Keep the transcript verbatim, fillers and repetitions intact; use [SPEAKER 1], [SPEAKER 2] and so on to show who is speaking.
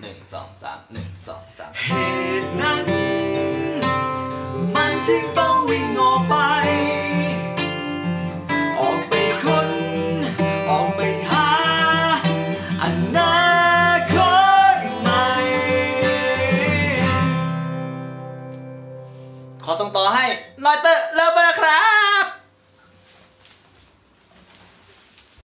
[SPEAKER 1] หนึ่งสองสามหนึ่งสองสาม
[SPEAKER 2] เหตุนั้นมันจึงต้องวิ่งออกไปออกไปค้นออกไปหาอนาคตใหม่
[SPEAKER 1] ขอส่งต่อให้นอยเตอร์เลเวอร์ครับ